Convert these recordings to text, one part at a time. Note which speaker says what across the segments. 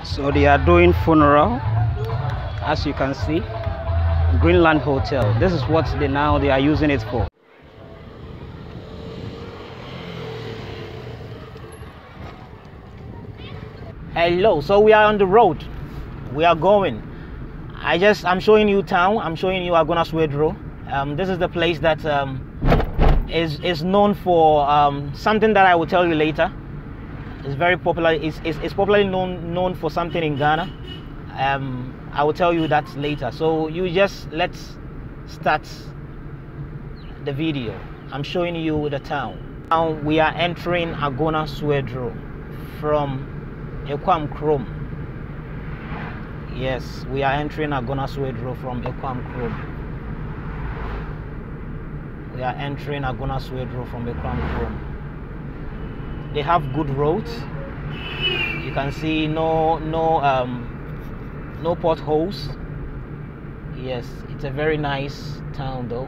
Speaker 1: So they are doing funeral, as you can see. Greenland Hotel. This is what they are using it for. Hello, so we are on the road. We are going. I'm showing you town. I'm showing you Agona Swedru. This is the place that is known for something that I will tell you later. It's very popular. It's popularly known for something in Ghana. I will tell you that later. So let's start the video. I'm showing you the town. Now we are entering Agona Swedru from Akwambo. Yes, we are entering Agona Swedru from Akwambo. We are entering Agona Swedru from Akwambo. They have good roads. You can see no potholes. Yes, it's a very nice town though.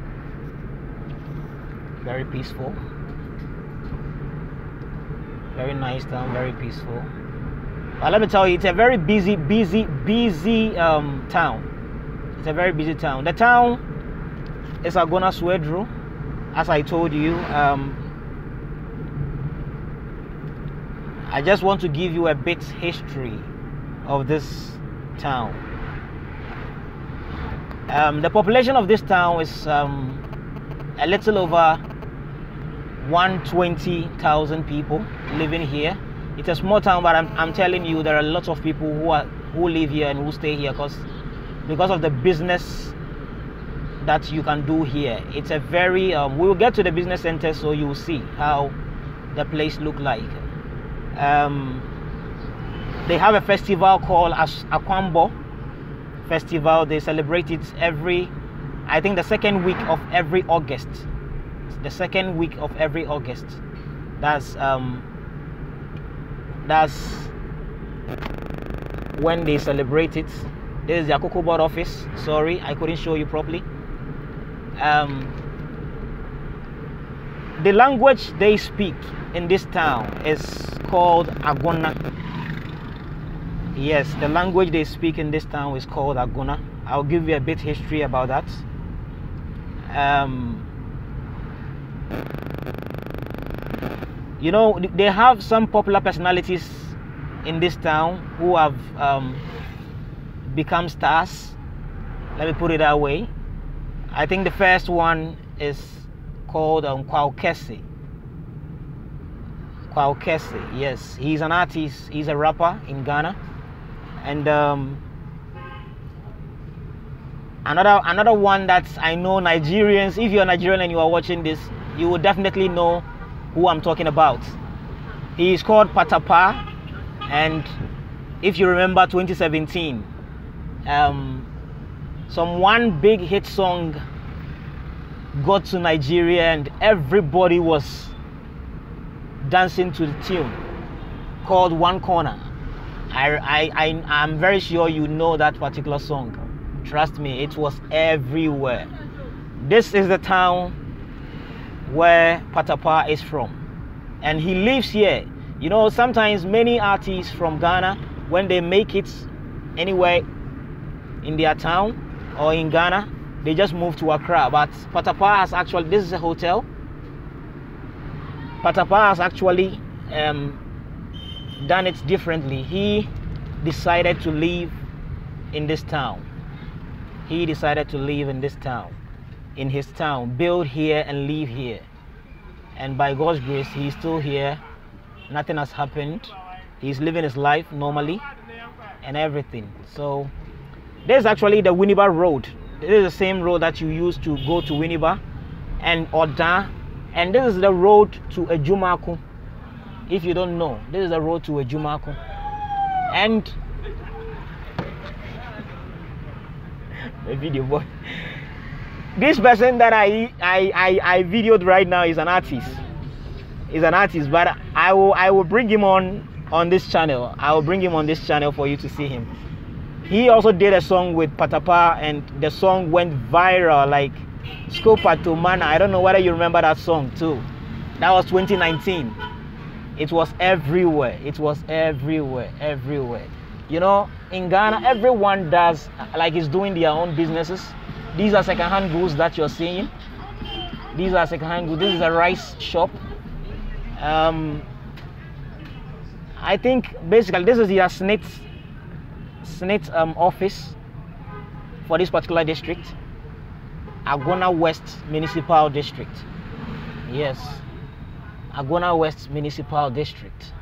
Speaker 1: Very peaceful. Very nice town, very peaceful. But let me tell you, it's a very busy town. It's a very busy town. The town is Agona Swedru, as I told you. I just want to give you a bit history of this town. The population of this town is a little over 120,000 people living here. It's a small town, but I'm telling you, there are lots of people who live here and who stay here because of the business that you can do here. It's a very we will get to the business center, so you will see how the place look like. They have a festival called Akwambo Festival. They celebrate it I think the second week of every August. The second week of every August. That's when they celebrate it. This is the Akoko board office. Sorry, I couldn't show you properly. The language they speak in this town is called Agona. Yes, the language they speak in this town is called Agona. I'll give you a bit history about that. You know, they have some popular personalities in this town who have become stars. Let me put it that way. I think the first one is called 𝙏𝙝𝙖𝙧 𝙏𝙝𝙖𝙧. Yes, he's an artist. He's a rapper in Ghana. And another one that I know Nigerians, if you're Nigerian and you are watching this, you will definitely know who I'm talking about. He is called Patapaa, and if you remember 2017, one big hit song got to Nigeria and everybody was dancing to the tune called One Corner. I'm very sure you know that particular song. Trust me, it was everywhere. This is the town where Patapaa is from, and he lives here. You know, sometimes many artists from Ghana, when they make it anywhere in their town or in Ghana, they just move to Accra. But Patapaa has actually, this is a hotel. Patapaa has actually done it differently. He decided to live in this town. He decided to live in this town, in his town, build here and live here. And by God's grace, he's still here. Nothing has happened. He's living his life normally and everything. So this is actually the Winneba Road. This is the same road that you use to go to Winneba and Oda. And this is the road to Ejumaku. If you don't know, this is the road to Ejumaku. And the video boy. This person that I videoed right now is an artist. He's an artist, but I will bring him on this channel. I will bring him on this channel for you to see him. He also did a song with Patapaa, and the song went viral like Scopa to Mana. I don't know whether you remember that song too. That was 2019. It was everywhere. It was everywhere. You know, in Ghana, everyone does, like, is doing their own businesses. These are second-hand goods that you're seeing. These are second-hand goods. This is a rice shop. I think basically this is the 𝙏𝙝𝙖𝙣 office for this particular district, Agona West Municipal District. Yes, Agona West Municipal District.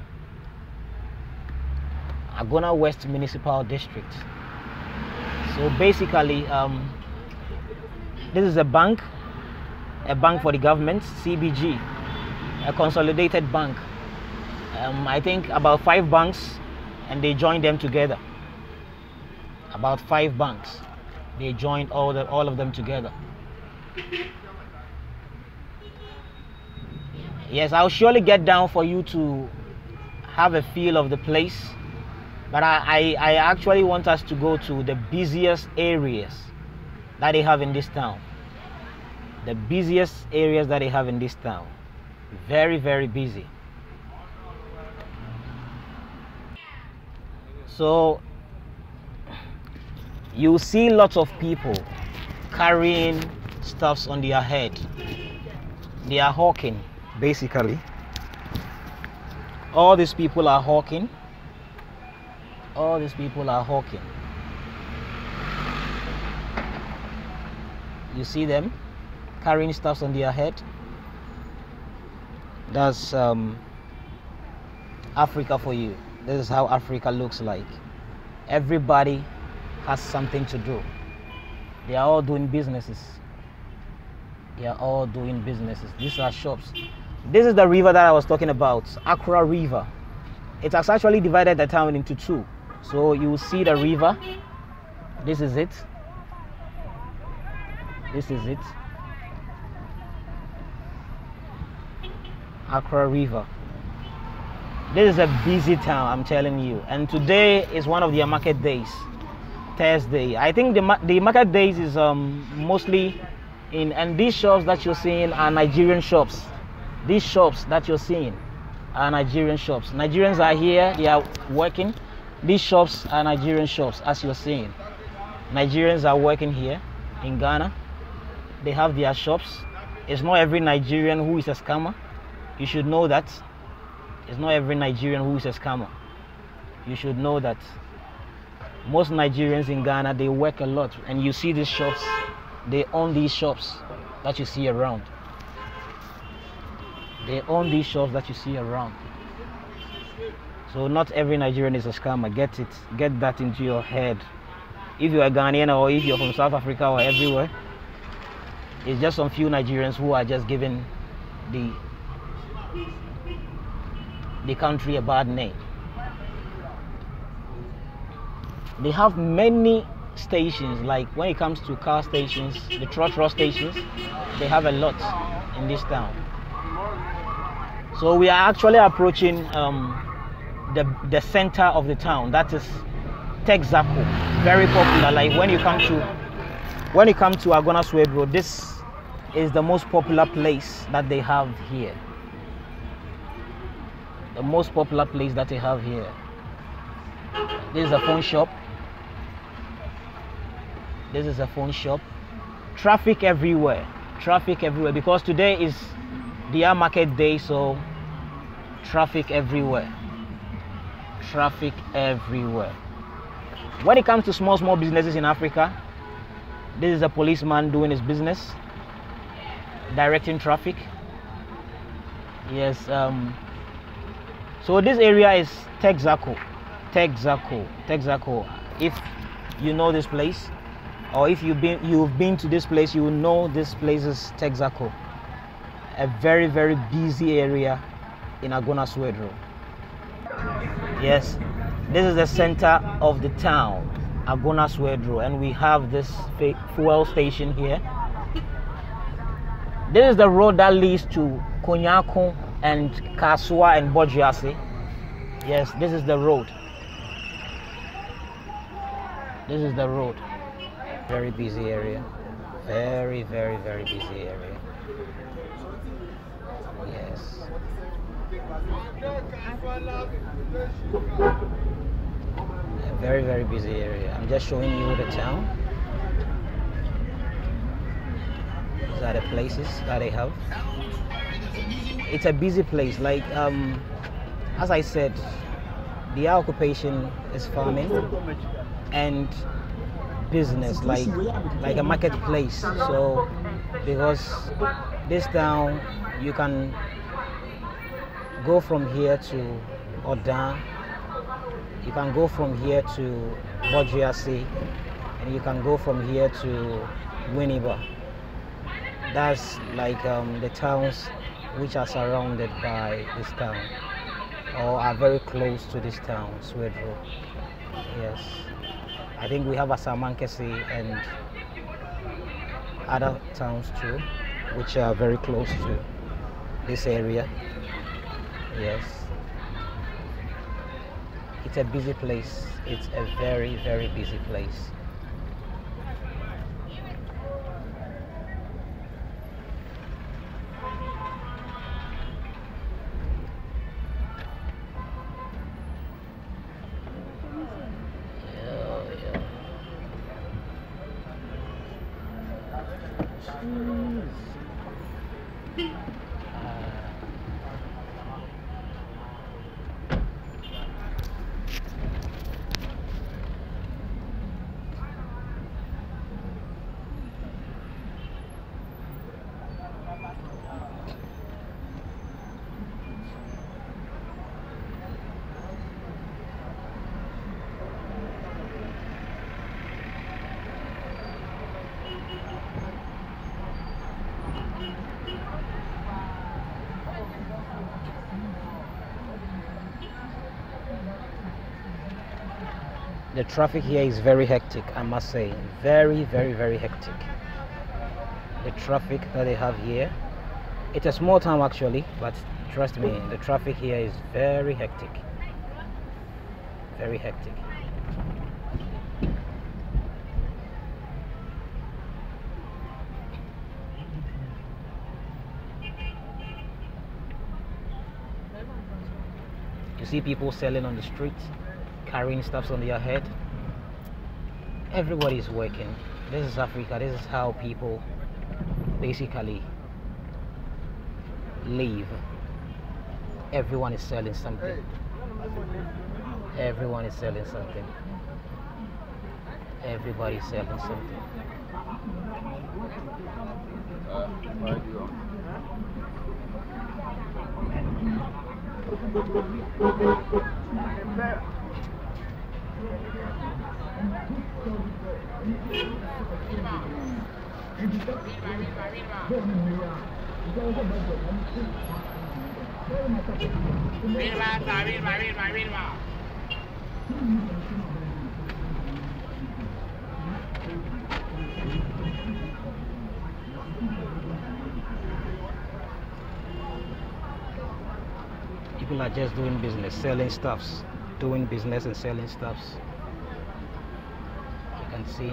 Speaker 1: Agona West Municipal District. So basically, this is a bank for the government, CBG, a consolidated bank. I think about 5 banks, and they joined them together. About 5 banks, they joined all of them together. Yes, I'll surely get down for you to have a feel of the place, but I actually want us to go to the busiest areas that they have in this town. The busiest areas that they have in this town. Very, very busy. So you see lots of people carrying stuffs on their head. They are hawking, basically. All these people are hawking. All these people are hawking. You see them carrying stuffs on their head. That's Africa for you. This is how Africa looks like. Everybody has something to do. They are all doing businesses. They are all doing businesses. These are shops. This is the river that I was talking about, Accra River. It has actually divided the town into 2. So you will see the river. This is it. This is it. Accra River. This is a busy town, I'm telling you. And today is one of their market days, Thursday. I think the market days is mostly and these shops that you're seeing are Nigerian shops. These shops that you're seeing are Nigerian shops. Nigerians are here, they are working. These shops are Nigerian shops, as you're seeing. Nigerians are working here in Ghana. They have their shops. It's not every Nigerian who is a scammer. You should know that. It's not every Nigerian who is a scammer. You should know that. Most Nigerians in Ghana, they work a lot. And you see these shops, they own these shops that you see around. They own these shops that you see around. So not every Nigerian is a scammer. Get it. Get that into your head. If you're a Ghanaian or if you're from South Africa or everywhere, it's just some few Nigerians who are just giving the country a bad name. They have many stations, like when it comes to car stations, the trotro stations, they have a lot in this town. So we are actually approaching the center of the town. That is 𝙏𝙝𝙖𝙣, very popular. Like when you come to Agona Swedru, this is the most popular place that they have here. The most popular place that they have here. This is a phone shop. This is a phone shop. Traffic everywhere. Traffic everywhere because today is their market day, so traffic everywhere. Traffic everywhere. When it comes to small businesses in Africa, this is a policeman doing his business, directing traffic. Yes. So this area is 𝙏𝙝𝙖𝙣. If you know this place, or if you've been to this place, you will know this place is 𝙏𝙝𝙖𝙣. A very, very busy area in Agona Swedru. Yes, this is the center of the town, Agona Swedru, and we have this fuel station here. This is the road that leads to Konyako and Kasua and Bojiase. Yes, this is the road. This is the road. Very busy area. Very, very, very busy area. Yes. A Very, very busy area. I'm just showing you the town. These are the places that they have. It's a busy place. Like, as I said, the occupation is farming and business, like a marketplace. So, because this town, you can go from here to 𝙏𝙗𝙘, you can go from here to 𝙏𝙗𝙖𝙧, and you can go from here to 𝙏𝙗𝙧. That's like the towns which are surrounded by this town or are very close to this town, Swedru. Yes. I think we have Asamankesi and other towns too, which are very close to this area. Yes. It's a busy place. It's a very, very busy place. The traffic here is very hectic, I must say. Very, very, very hectic. The traffic that they have here. It's a small town actually, but trust me, the traffic here is very hectic. Very hectic. You see people selling on the streets, carrying stuffs on their head. Everybody is working. This is Africa. This is how people basically live. Everyone is selling something. Everyone is selling something. Everybody is selling something. People are just doing business, selling stuffs, doing business and selling stuffs. You can see.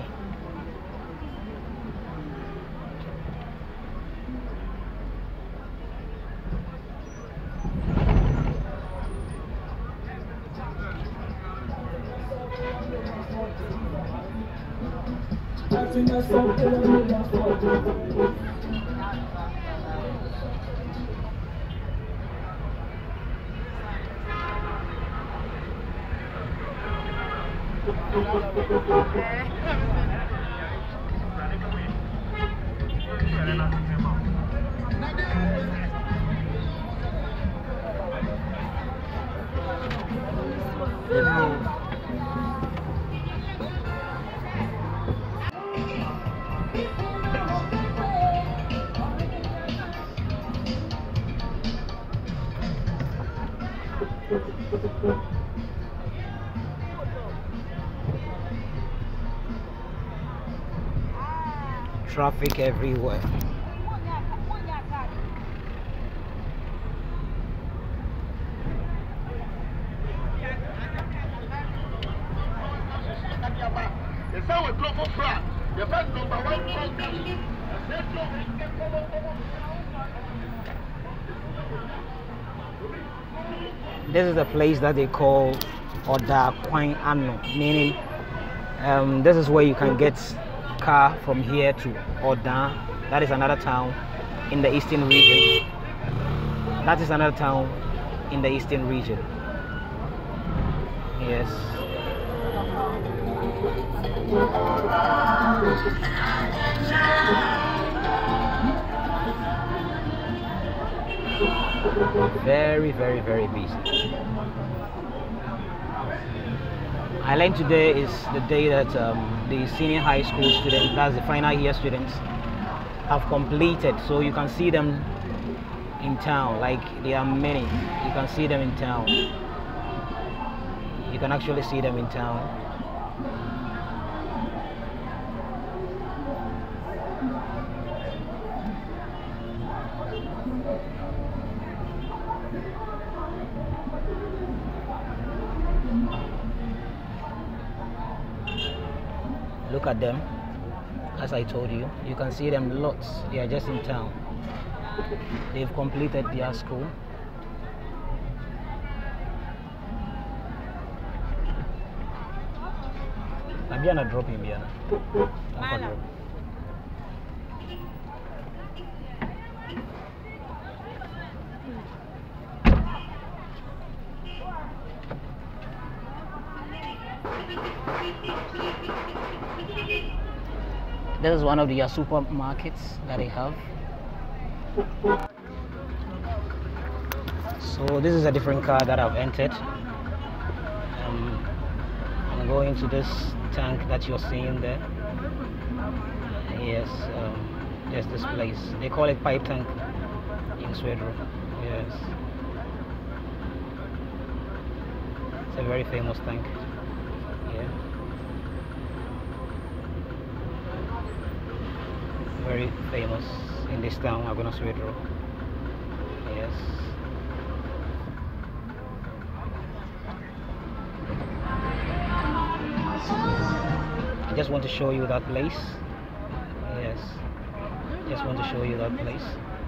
Speaker 1: Traffic everywhere. This is the place that they call 𝙏𝙝𝙖𝙣𝙠, meaning this is where you can get car from here to 𝙏𝙠. That is another town in the eastern region. That is another town in the eastern region. Yes. Very, very, very busy. I learned today is the day that the senior high school students, that's the final year students, have completed. So you can see them in town. Like, there are many. You can see them in town. You can actually see them in town. Look at them. As I told you, you can see them lots. They are just in town. They've completed their school. Biana dropping Biana. This is one of the supermarkets that they have. So this is a different car that I've entered. I'm going to this tank that you're seeing there. Yes, there's this place. They call it pipe tank in Swedru. Yes. It's a very famous tank. Yeah. Very famous in this town, Agona Swedru. Yes. I just want to show you that place. Yes. Just want to show you that place.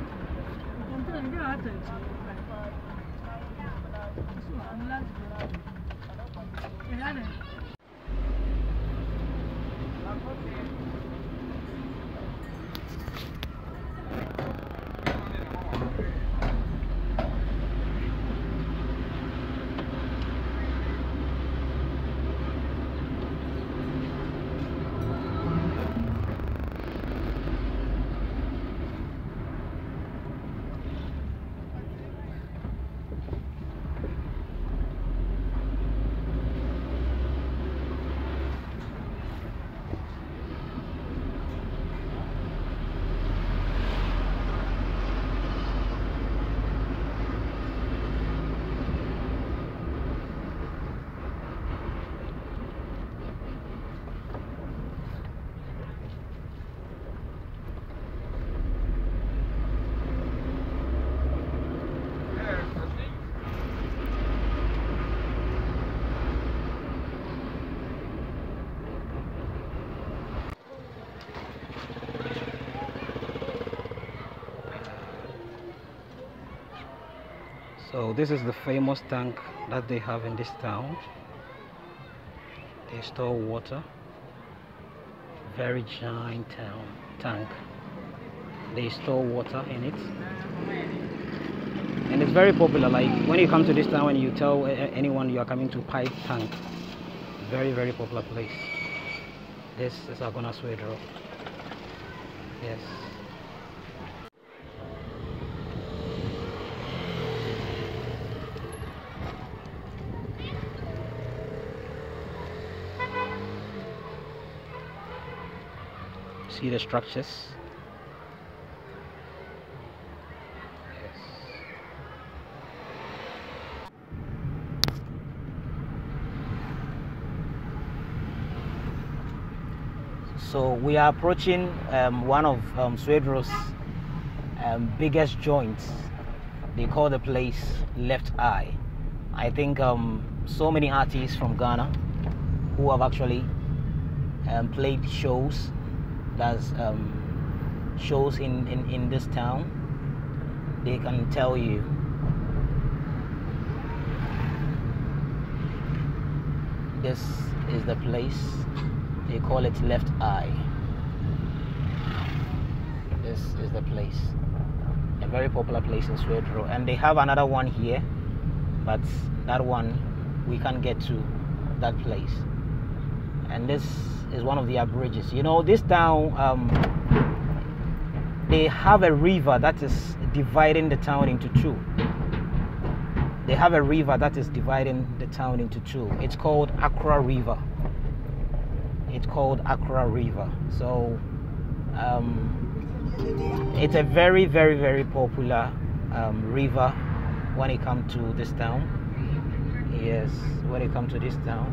Speaker 1: So this is the famous tank that they have in this town. They store water. Very giant tank. They store water in it. And it's very popular. Like when you come to this town and you tell anyone you are coming to pipe tank. Very, very popular place. This is Agona Swedru. Yes. See the structures. Yes. So we are approaching one of Swedru's biggest joints. They call the place Left Eye. I think so many artists from Ghana who have actually played shows. That's shows in this town, they can tell you. This is the place. They call it Left Eye. This is the place. A very popular place in Swedru. And they have another one here, but that one we can't get to that place. And this is one of their bridges. You know, this town, they have a river that is dividing the town into two. They have a river that is dividing the town into two. It's called Accra River. It's called Accra River. So it's a very, very, very popular river when it comes to this town. Yes, when it comes to this town.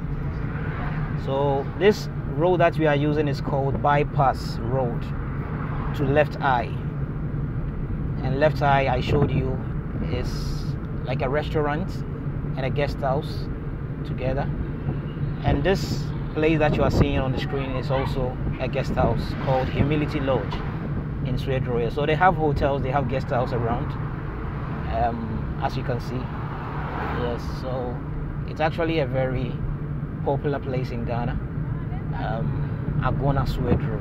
Speaker 1: So this road that we are using is called Bypass Road to Left Eye. And Left Eye, I showed you, is like a restaurant and a guest house together. And this place that you are seeing on the screen is also a guest house called Humility Lodge in Swedru. So they have hotels, they have guest house around, as you can see. Yes, so it's actually a very popular place in Ghana. Agona Swedru.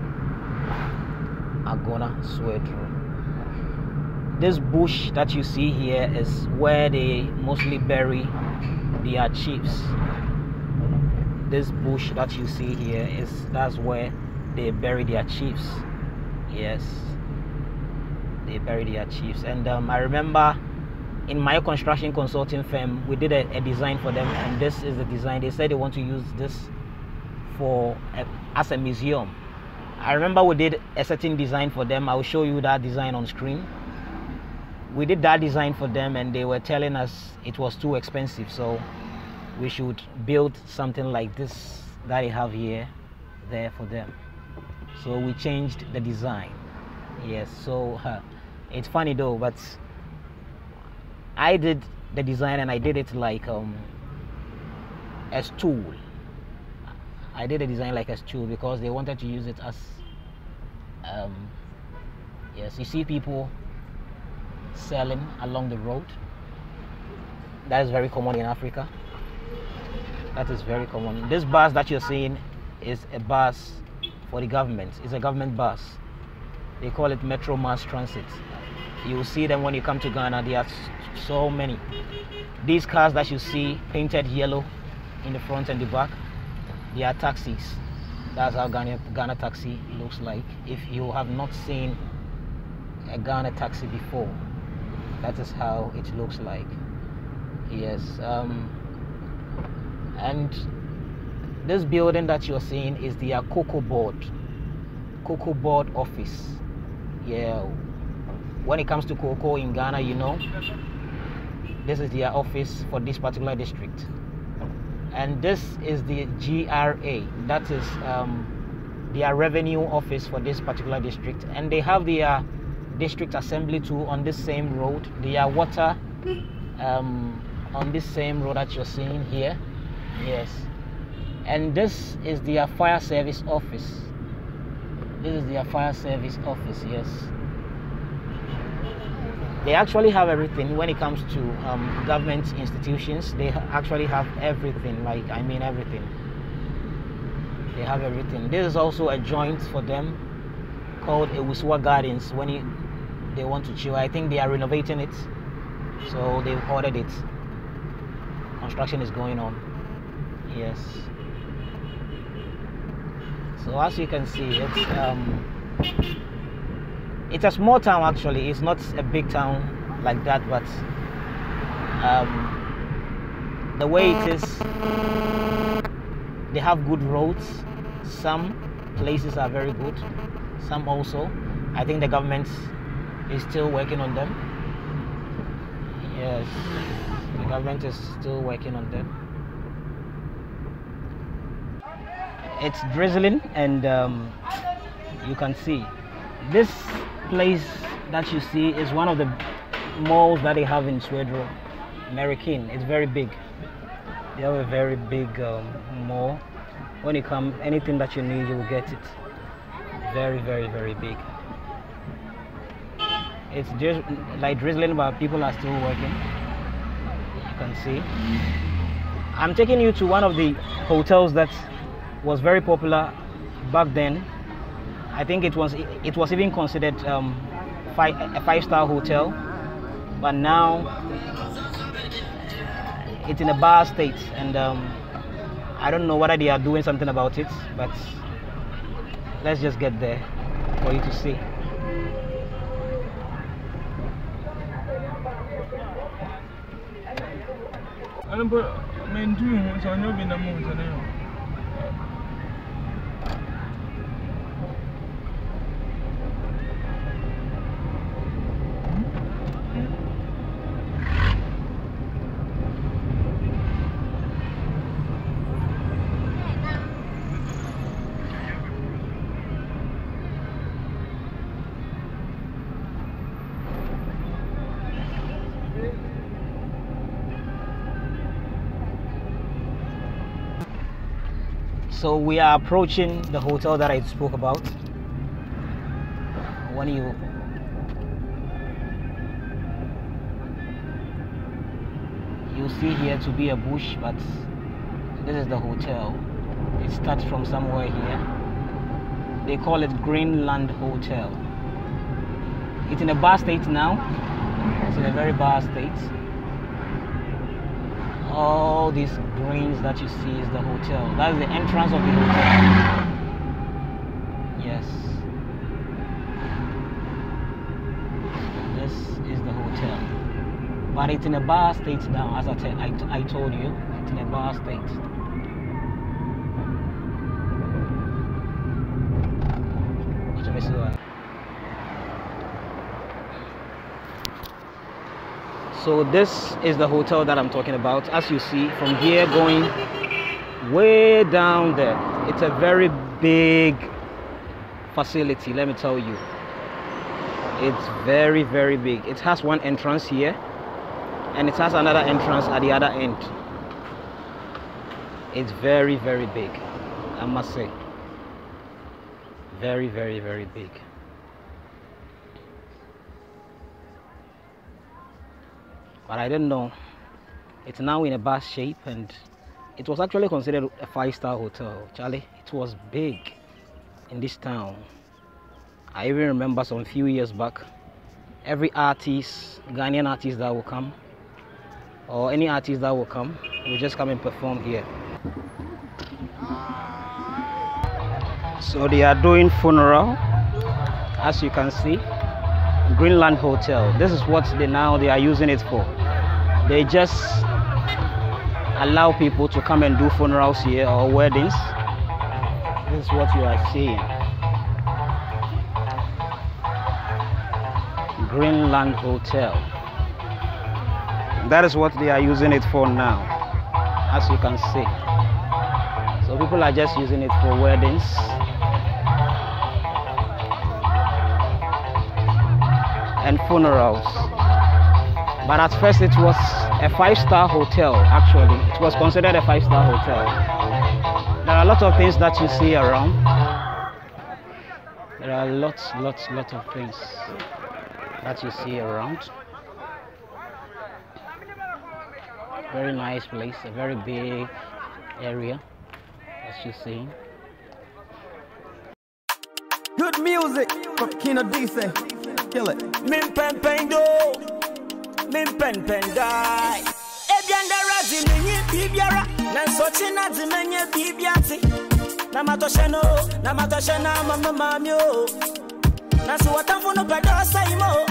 Speaker 1: Agona Swedru. This bush that you see here is where they mostly bury their chiefs. This bush that you see here that's where they bury their chiefs. Yes, they bury their chiefs. And I remember in my construction consulting firm, we did a design for them, and this is the design. They said they want to use this as a museum. I remember we did a certain design for them. I will show you that design on screen. We did that design for them, and they were telling us it was too expensive, so we should build something like this that they have here there for them. So we changed the design. Yes, so it's funny though, but I did the design and I did it like a stool. I did a design like a stool because they wanted to use it as yes, you see people selling along the road. That is very common in Africa. That is very common. This bus that you're seeing is a bus for the government. It's a government bus. They call it Metro Mass Transit. You will see them when you come to Ghana. There are so many. These cars that you see painted yellow in the front and the back, they are taxis. That's how Ghana taxi looks like. If you have not seen a Ghana taxi before, that is how it looks like. Yes. And this building that you're seeing is the cocoa board office. Yeah, when it comes to cocoa in Ghana, you know, this is their office for this particular district. And this is the GRA, that is their revenue office for this particular district. And they have their district assembly too on this same road. Their water on this same road that you're seeing here. Yes. And this is their fire service office. This is their fire service office. Yes. They actually have everything when it comes to government institutions. They actually have everything, like, I mean everything. They have everything. This is also a joint for them called 𝙏𝙗𝙖𝙑 Gardens when they want to chill. I think they are renovating it, so they've ordered it. Construction is going on. Yes. So as you can see, it's a small town actually. It's not a big town like that, but the way it is, they have good roads. Some places are very good, some also. I think the government is still working on them. Yes, the government is still working on them. It's drizzling, and you can see this place that you see is one of the malls that they have in Swedru, American. It's very big. They have a very big mall. When you come, anything that you need, you will get it. Very, very, very big. It's just like drizzling, but people are still working. You can see I'm taking you to one of the hotels that was very popular back then. I think it was even considered a five-star hotel, but now it's in a bad state, and I don't know whether they are doing something about it, but let's just get there for you to see. So we are approaching the hotel that I spoke about. When you see here to be a bush, but this is the hotel. It starts from somewhere here. They call it Greenland Hotel. It's in a bad state now. It's in a very bad state. All these greens that you see is the hotel. That is the entrance of the hotel. Yes. This is the hotel. But it's in a bad state now, as I told you. It's in a bad state. So this is the hotel that I'm talking about. As you see from here going way down there, it's a very big facility, let me tell you. It's very, very big. It has one entrance here and it has another entrance at the other end. It's very, very big, I must say. Very, very, very big. But I didn't know. It's now in a bad shape, and it was actually considered a five-star hotel. Charlie, it was big in this town. I even remember some few years back, every artist, Ghanaian artist that will come, or any artist that will come, will just come and perform here. So they are doing funeral, as you can see. Greenland Hotel. This is what they are using it for. They just allow people to come and do funerals here or weddings. This is what you are seeing. Greenland Hotel. That is what they are using it for now, as you can see. So people are just using it for weddings. And funerals. But at first it was a five-star hotel. Actually, it was considered a five-star hotel. There are a lot of things that you see around. There are lots of things that you see around. Very nice place, a very big area, as you see.
Speaker 2: Good music from Kamma Dyn. Kill it.
Speaker 3: Min pen pen do, min pen pen die. Ebianda razi menye bibiara, na sochi na di menye bibiati. Na matosheno, na mama mami o. Na so watamfo no pedo sai mo.